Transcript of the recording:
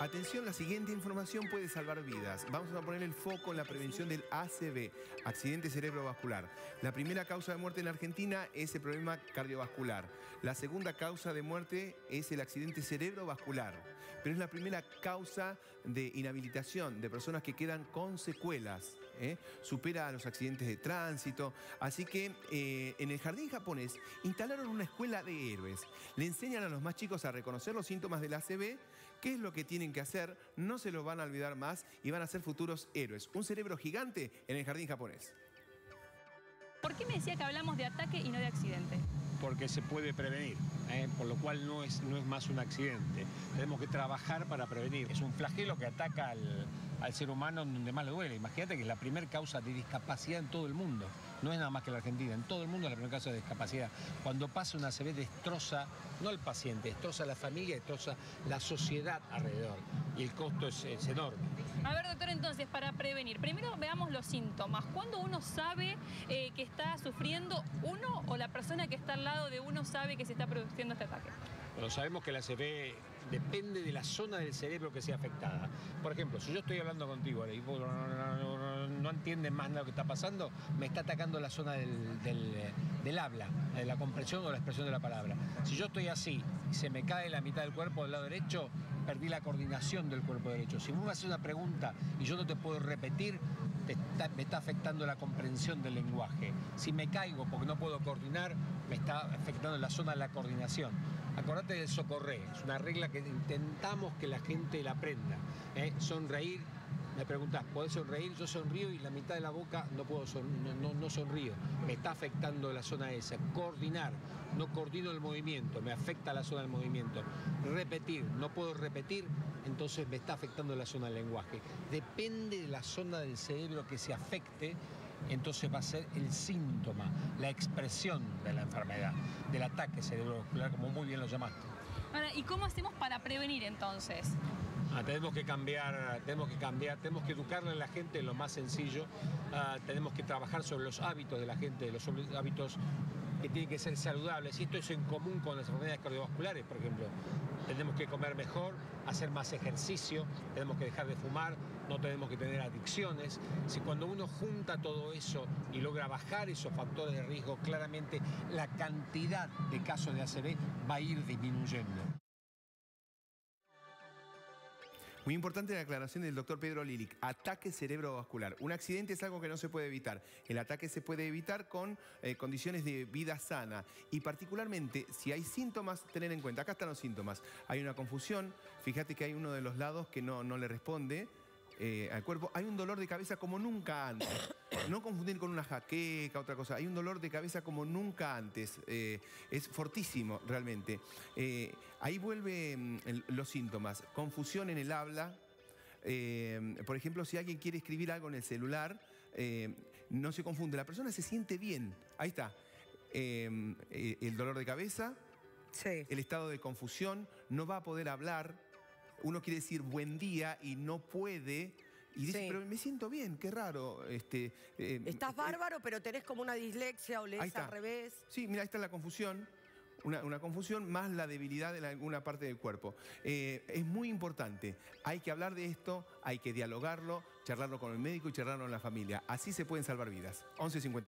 Atención, la siguiente información puede salvar vidas. Vamos a poner el foco en la prevención del ACV, accidente cerebrovascular. La primera causa de muerte en la Argentina es el problema cardiovascular. La segunda causa de muerte es el accidente cerebrovascular. Pero es la primera causa de inhabilitación de personas que quedan con secuelas. Supera a los accidentes de tránsito. Así que en el jardín japonés instalaron una escuela de héroes. Le enseñan a los más chicos a reconocer los síntomas del ACV, qué es lo que tienen que hacer, no se los van a olvidar más y van a ser futuros héroes. Un cerebro gigante en el jardín japonés. ¿Por qué me decía que hablamos de ataque y no de accidente? Porque se puede prevenir, por lo cual no es más un accidente. Tenemos que trabajar para prevenir. Es un flagelo que ataca al ser humano donde más le duele. Imagínate que es la primera causa de discapacidad en todo el mundo. No es nada más que la Argentina, en todo el mundo es la primera causa de discapacidad. Cuando pasa una ACV destroza, no al paciente, destroza a la familia, destroza la sociedad alrededor. Y el costo es enorme. A ver, doctor, entonces, para prevenir, primero veamos los síntomas. ¿Cuándo uno sabe que está sufriendo uno o la persona que está al lado de uno sabe que se está produciendo este ataque? Bueno, sabemos que la ACV depende de la zona del cerebro que sea afectada. Por ejemplo, si yo estoy hablando contigo y vos no entiendes más nada de lo que está pasando, me está atacando la zona del habla, de la comprensión o la expresión de la palabra. Si yo estoy así y se me cae la mitad del cuerpo del lado derecho, perdí la coordinación del cuerpo derecho. Si vos me haces una pregunta y yo no te puedo repetir, me está afectando la comprensión del lenguaje. Si me caigo porque no puedo coordinar, me está afectando la zona de la coordinación. Acordate del socorrer, es una regla que intentamos que la gente la aprenda. Sonreír, me preguntás, ¿podés sonreír? Yo sonrío y la mitad de la boca no sonrío. Me está afectando la zona esa. Coordinar, no coordino el movimiento, me afecta la zona del movimiento. Repetir, no puedo repetir, entonces me está afectando la zona del lenguaje. Depende de la zona del cerebro que se afecte, entonces va a ser el síntoma, la expresión de la enfermedad, del ataque cerebrovascular, como muy bien lo llamaste. Ahora, ¿y cómo hacemos para prevenir entonces? Tenemos que cambiar, tenemos que educarle a la gente en lo más sencillo. Tenemos que trabajar sobre los hábitos de la gente, los hábitos que tienen que ser saludables. Y esto es en común con las enfermedades cardiovasculares, por ejemplo. Tenemos que comer mejor, hacer más ejercicio, tenemos que dejar de fumar, no tenemos que tener adicciones. Si cuando uno junta todo eso y logra bajar esos factores de riesgo, claramente la cantidad de casos de ACV va a ir disminuyendo. Muy importante la aclaración del doctor Pedro Lilic. Ataque cerebrovascular. Un accidente es algo que no se puede evitar. El ataque se puede evitar con condiciones de vida sana. Y particularmente, si hay síntomas, tener en cuenta. Acá están los síntomas. Hay una confusión. Fíjate que hay uno de los lados que no le responde al cuerpo. Hay un dolor de cabeza como nunca antes. No confundir con una jaqueca, otra cosa. Hay un dolor de cabeza como nunca antes. Es fortísimo, realmente. Ahí vuelven los síntomas. Confusión en el habla. Por ejemplo, si alguien quiere escribir algo en el celular, no se confunde. La persona se siente bien. Ahí está. El dolor de cabeza. Sí. El estado de confusión. No va a poder hablar. Uno quiere decir buen día y no puede. Y dice, sí, pero me siento bien, qué raro. Estás bárbaro, pero tenés como una dislexia o lees al revés. Sí, mira, ahí está la confusión. Una confusión más la debilidad en alguna parte del cuerpo. Es muy importante. Hay que hablar de esto, hay que dialogarlo, charlarlo con el médico y charlarlo en la familia. Así se pueden salvar vidas. 11:50.